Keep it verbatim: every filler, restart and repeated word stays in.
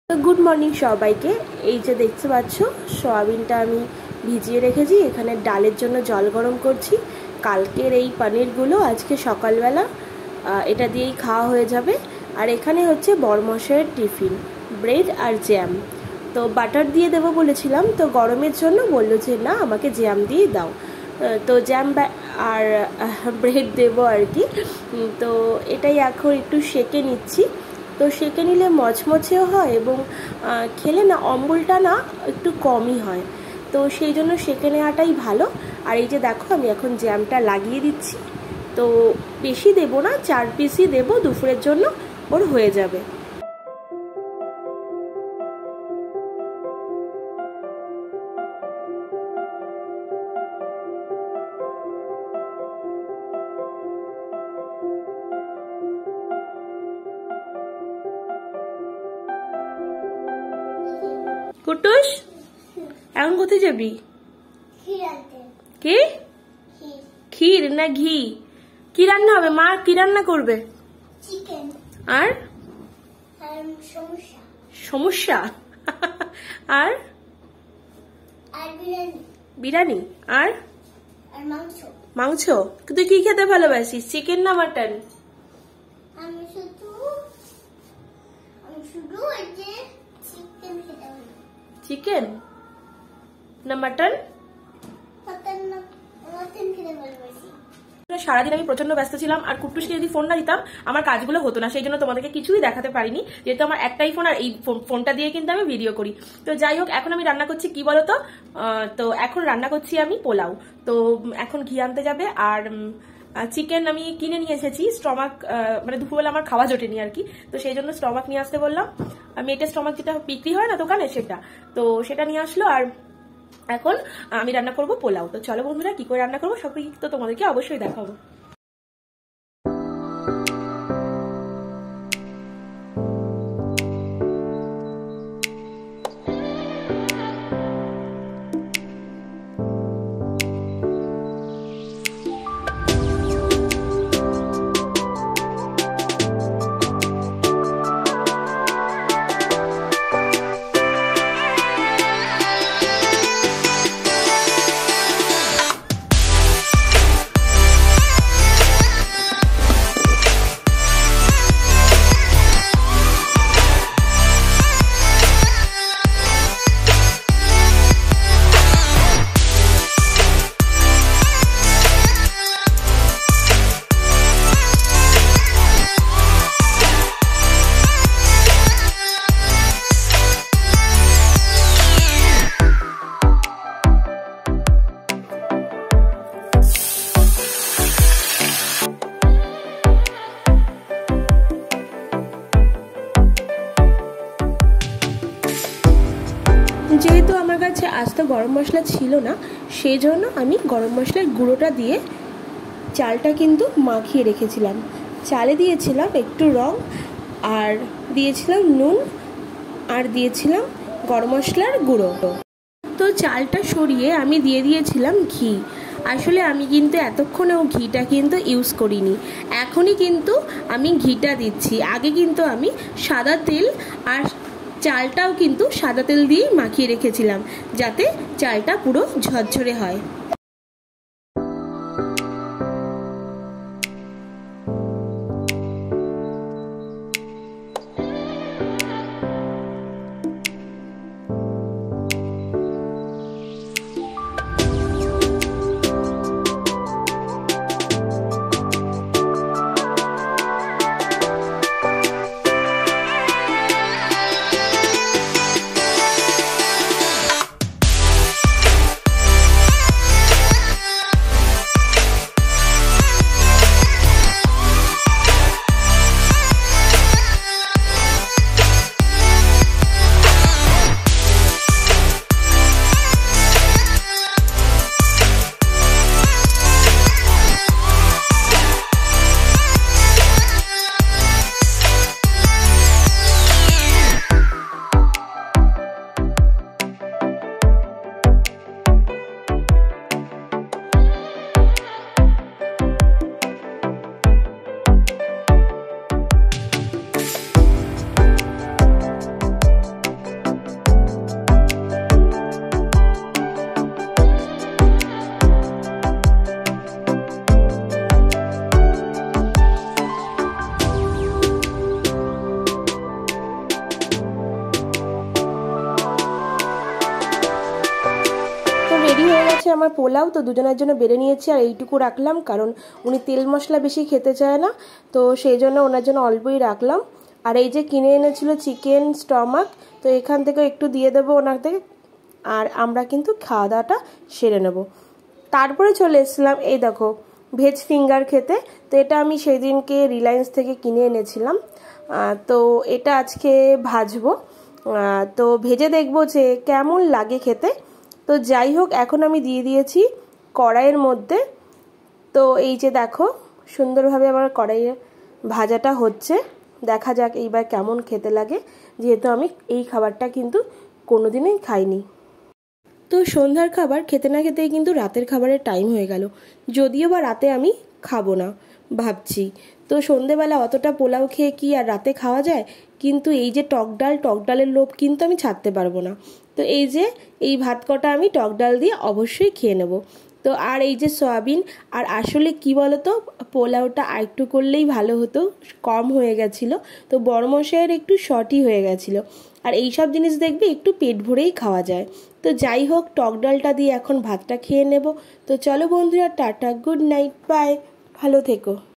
তো good morning সবাইকে। এই যে দেখতে পাচ্ছ সয়াবিনটা আমি ভিজিয়ে রেখেছি, এখানে ডালের জন্য জল গরম করছি। কালকের এই পনিরগুলো আজকে সকালবেলা এটা দিয়েই খাওয়া হয়ে যাবে। আর এখানে হচ্ছে বড়মশাইয়ের টিফিন, ব্রেড আর জ্যাম। তো বাটার দিয়ে দেবো বলেছিলাম, তো গরমের জন্য বললো যে না আমাকে জ্যাম দিয়ে দাও, তো জ্যাম আর ব্রেড দেবো আর কি। তো এটাই এখন একটু সেঁকে নিচ্ছি। তো সেঁকে নিলে মচমচেও হয় এবং খেলে না অম্বলটা না একটু কমই হয়, তো সেই জন্য সেঁকে নেওয়াটাই ভালো। আর এই যে দেখো আমি এখন জ্যামটা লাগিয়ে দিচ্ছি, তো বেশি দেবো না, চার পিসই দেবো, দুপুরের জন্য ওর হয়ে যাবে। কুটুস এখন কোথায় যাবি? কি ক্ষীর না ঘি? কি রান্না হবে? মা কি রান্না করবে? চিকেন। আর সমস্যা সমস্যা আর বিরিয়ানি আর মাংস। মাংস তুই কি খেতে ভালোবাসিস, চিকেন না মাটন? আমি শুধু আমি শুধু চিকেন খেতে ভালোবাসি। চিকেন না মাটন? মাটন না, মাটন খেতে ভালোবাসি। সারাদিন আমি প্রচন্ড ব্যস্ত ছিলাম, আর কুট্টুসকে যদি ফোন না দিতাম আমার কাজগুলো হতো না, সেই জন্য তোমাদেরকে কিছুই দেখাতে পারিনি, যেহেতু আমার একটাই ফোন আর এই ফোনটা দিয়ে কিন্তু আমি ভিডিও করি। তো যাই হোক, এখন আমি রান্না করছি কি বলতো, তো এখন রান্না করছি আমি পোলাও। তো এখন ঘি আনতে যাবে, আর চিকেন আমি কিনে নিয়ে এসেছি। স্টমাক মানে দুপুরবেলা আমার খাওয়া জোটেনি আর কি, তো সেই জন্য স্টমাক নিয়ে আসতে বললাম। আমি এটা স্টমাক যেটা বিক্রি হয় না দোকানে, সেটা তো সেটা নিয়ে আসলো। আর এখন আমি রান্না করব পোলাও। তো চলো বন্ধুরা, কি করে রান্না করবো সবই তো তোমাদেরকে অবশ্যই দেখাবো। যেহেতু আমার কাছে আস্ত গরম মশলা ছিল না, সেই জন্য আমি গরম মশলার গুঁড়োটা দিয়ে চালটা কিন্তু মাখিয়ে রেখেছিলাম। চালে দিয়েছিলাম একটু রং, আর দিয়েছিলাম নুন, আর দিয়েছিলাম গরম মশলার গুঁড়ো। তো চালটা সরিয়ে আমি দিয়ে দিয়েছিলাম ঘি। আসলে আমি কিন্তু এতক্ষণেও ঘিটা কিন্তু ইউজ করিনি, এখনই কিন্তু আমি ঘিটা দিচ্ছি। আগে কিন্তু আমি সাদা তেল আর চালটাও কিন্তু সাদা তেল দিয়ে মাখিয়ে রেখেছিলাম, যাতে চালটা পুরো ঝরঝরে হয়। গেছে আমার পোলাও, তো দুজনের জন্য বেড়ে নিয়েছি আর এইটুকু রাখলাম, কারণ উনি তেল মশলা বেশি খেতে চায় না, তো সেই জন্য ওনার জন্য অল্পই রাখলাম। আর এই যে কিনে এনেছিল চিকেন স্টমাক, তো এখান থেকে একটু দিয়ে দেবো ওনাকে, আর আমরা কিন্তু খাওয়া দাওয়াটা সেরে নেব। তারপরে চলে এসেছিলাম এই দেখো ভেজ ফিঙ্গার খেতে। তো এটা আমি সেই দিনকে রিলায়েন্স থেকে কিনে এনেছিলাম, তো এটা আজকে ভাজবো, তো ভেজে দেখবো যে কেমন লাগে খেতে। তো যাই হোক, এখন আমি দিয়ে দিয়েছি কড়াইয়ের মধ্যে। তো এই যে দেখো সুন্দরভাবে আমার কড়াইয়ে ভাজাটা হচ্ছে, দেখা যাক এইবার কেমন খেতে লাগে, যেহেতু আমি এই খাবারটা কিন্তু কোনোদিনই খাইনি। তো সন্ধ্যার খাবার খেতে না খেতেই কিন্তু রাতের খাবারের টাইম হয়ে গেল, যদিও বা রাতে আমি খাবো না ভাবছি। তো সন্ধেবেলা অতটা পোলাও খেয়ে কি আর রাতে খাওয়া যায়, কিন্তু এই যে টক ডাল, টক ডালের লোভ কিন্তু আমি ছাড়তে পারবো না। তো এই যে এই ভাত কটা আমি টক ডাল দিয়ে অবশ্যই খেয়ে নেব। তো আর এই যে সয়াবিন, আর আসলে কি বলতো, পোলাওটা আর একটু করলেই ভালো হতো, কম হয়ে গেছিলো, তো বড়মশাইয়ের একটু শর্টই হয়ে গেছিলো। আর এই সব জিনিস দেখবে একটু পেট ভরেই খাওয়া যায়। তো যাই হোক, টক ডালটা দিয়ে এখন ভাতটা খেয়ে নেব। তো চলো বন্ধুরা, টাটা, গুড নাইট, বাই, ভালো থেকো।